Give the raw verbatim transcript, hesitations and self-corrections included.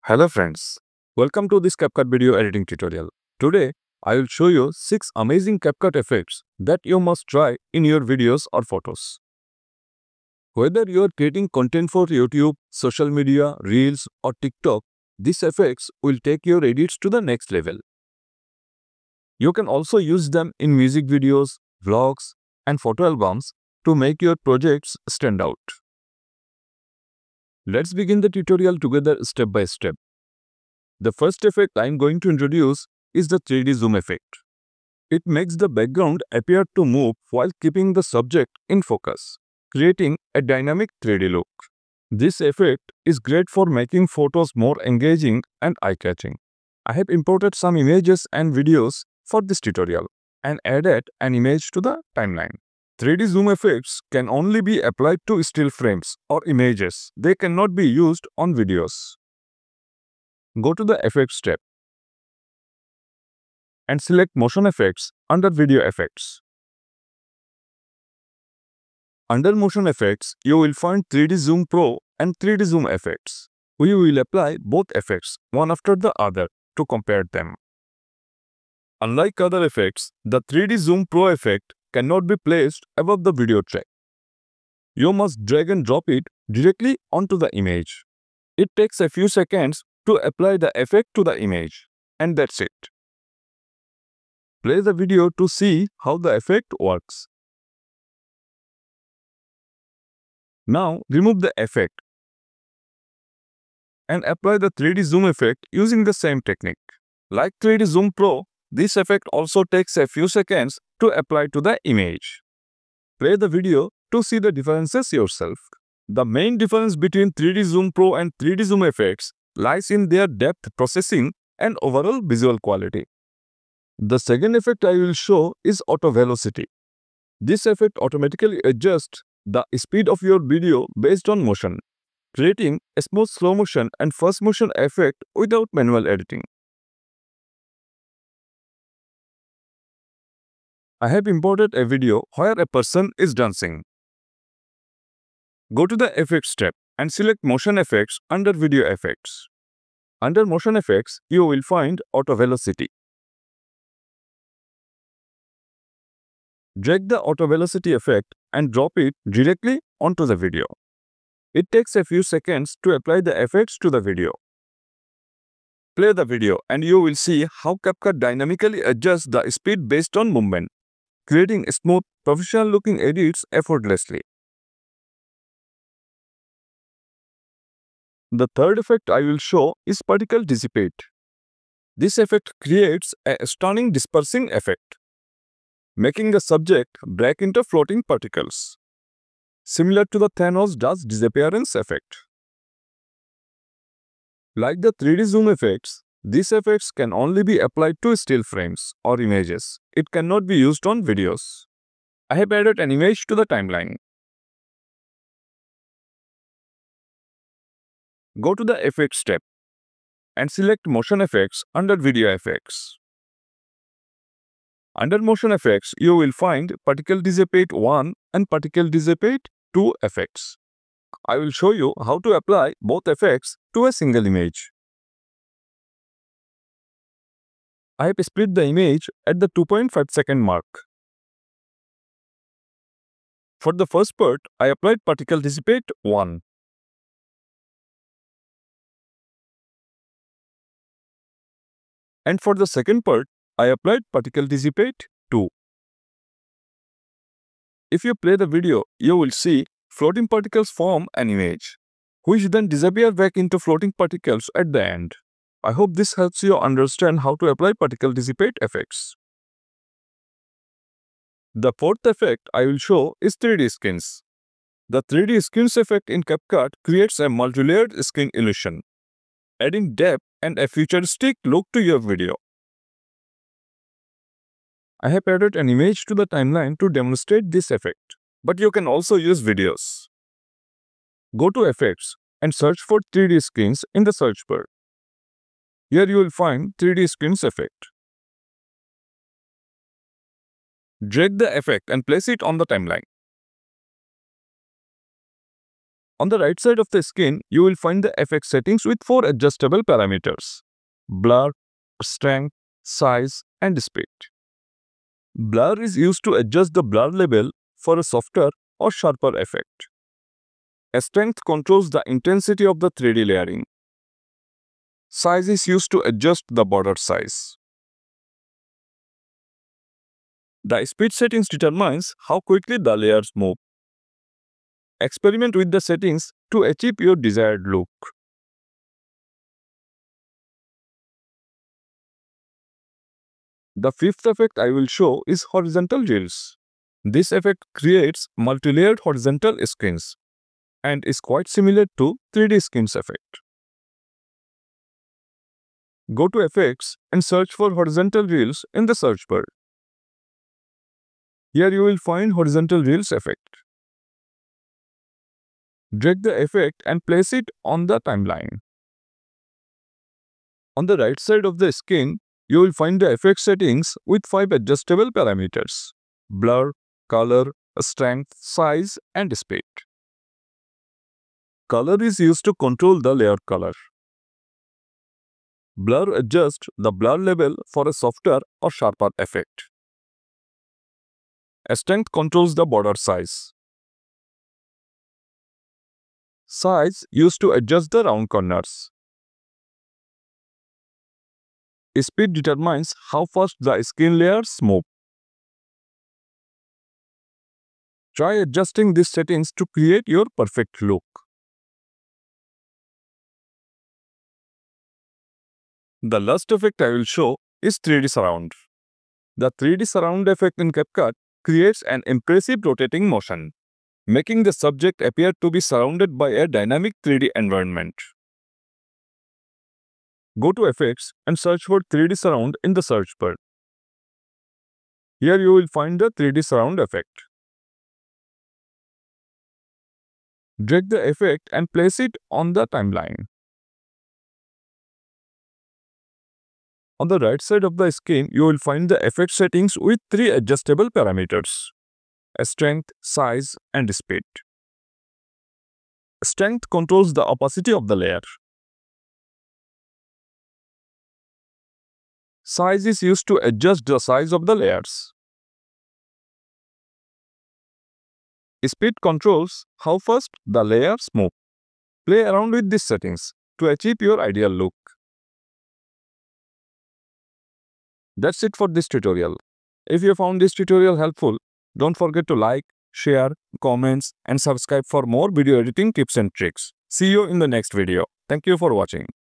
Hello friends, welcome to this CapCut video editing tutorial. Today, I will show you six amazing CapCut effects that you must try in your videos or photos. Whether you are creating content for YouTube, social media, Reels or TikTok, these effects will take your edits to the next level. You can also use them in music videos, vlogs and photo albums to make your projects stand out. Let's begin the tutorial together step by step. The first effect I am going to introduce is the three D zoom effect. It makes the background appear to move while keeping the subject in focus, creating a dynamic three D look. This effect is great for making photos more engaging and eye-catching. I have imported some images and videos for this tutorial and added an image to the timeline. three D zoom effects can only be applied to still frames or images. They cannot be used on videos. Go to the Effects tab and select Motion Effects under Video Effects. Under Motion Effects, you will find three D Zoom Pro and three D Zoom Effects. We will apply both effects one after the other to compare them. Unlike other effects, the three D Zoom Pro effect cannot be placed above the video track. You must drag and drop it directly onto the image. It takes a few seconds to apply the effect to the image, and that's it. Play the video to see how the effect works. Now remove the effect and apply the three D zoom effect using the same technique. Like three D Zoom Pro, this effect also takes a few seconds to apply to the image. Play the video to see the differences yourself. The main difference between three D Zoom Pro and three D Zoom effects lies in their depth processing and overall visual quality. The second effect I will show is auto velocity. This effect automatically adjusts the speed of your video based on motion, creating a smooth slow motion and fast motion effect without manual editing. I have imported a video where a person is dancing. Go to the Effects tab and select Motion Effects under Video Effects. Under Motion Effects, you will find Auto Velocity. Drag the Auto Velocity effect and drop it directly onto the video. It takes a few seconds to apply the effects to the video. Play the video and you will see how CapCut dynamically adjusts the speed based on movement, creating smooth, professional-looking edits effortlessly. The third effect I will show is Particle Dissipate. This effect creates a stunning dispersing effect, making the subject break into floating particles, similar to the Thanos does disappearance effect. Like the three D zoom effects, these effects can only be applied to still frames or images. It cannot be used on videos. I have added an image to the timeline. Go to the Effects tab and select Motion Effects under Video Effects. Under Motion Effects, you will find Particle Dissipate one and Particle Dissipate two effects. I will show you how to apply both effects to a single image. I have split the image at the two point five second mark. For the first part, I applied Particle Dissipate one. And for the second part, I applied Particle Dissipate two. If you play the video, you will see floating particles form an image, which then disappear back into floating particles at the end. I hope this helps you understand how to apply Particle Dissipate effects. The fourth effect I will show is three D skins. The three D skins effect in CapCut creates a multi-layered skin illusion, adding depth and a futuristic look to your video. I have added an image to the timeline to demonstrate this effect, but you can also use videos. Go to Effects and search for three D skins in the search bar. Here you will find three D skins effect. Drag the effect and place it on the timeline. On the right side of the screen, you will find the effect settings with four adjustable parameters: blur, strength, size, and speed. Blur is used to adjust the blur level for a softer or sharper effect. Strength controls the intensity of the three D layering. Size is used to adjust the border size. The speed settings determines how quickly the layers move. Experiment with the settings to achieve your desired look. The fifth effect I will show is horizontal reels. This effect creates multi-layered horizontal skins and is quite similar to three D skins effect. Go to Effects and search for horizontal reels in the search bar. Here you will find horizontal reels effect. Drag the effect and place it on the timeline. On the right side of the skin, you will find the effect settings with five adjustable parameters: blur, color, strength, size, and speed. Color is used to control the layer color. Blur adjusts the blur level for a softer or sharper effect. Strength controls the border size. Size used to adjust the round corners. Speed determines how fast the skin layers move. Try adjusting these settings to create your perfect look. The last effect I will show is three D surround. The three D surround effect in CapCut creates an impressive rotating motion, making the subject appear to be surrounded by a dynamic three D environment. Go to Effects and search for three D surround in the search bar. Here you will find the three D surround effect. Drag the effect and place it on the timeline. On the right side of the screen, you will find the effect settings with three adjustable parameters: strength, size, and speed. Strength controls the opacity of the layer. Size is used to adjust the size of the layers. Speed controls how fast the layers move. Play around with these settings to achieve your ideal look. That's it for this tutorial. If you found this tutorial helpful, don't forget to like, share, comments, and subscribe for more video editing tips and tricks. See you in the next video. Thank you for watching.